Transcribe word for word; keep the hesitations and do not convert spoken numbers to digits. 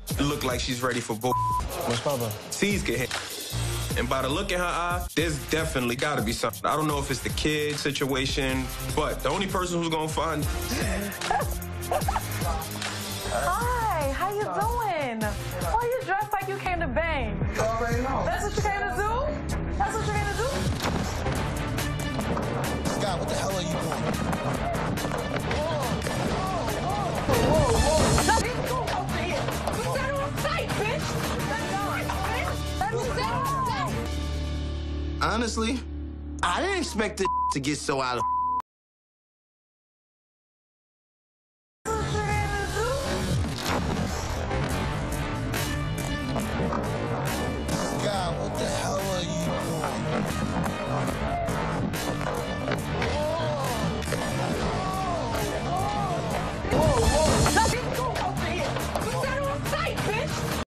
It look like she's ready for bull. What's poppin'? C's get hit. And by the look in her eye, there's definitely gotta be something. I don't know if it's the kid situation, but the only person who's gonna find... Hi, how you doing? Why you dressed like you came to bang? You already know. That's what you came to do? That's what you came to do? Scott, what the hell are you doing? Whoa, whoa, whoa. Let's go over here. You said it on sight, bitch. Let's go. Let me say it on sight. Honestly, I didn't expect it to get so out of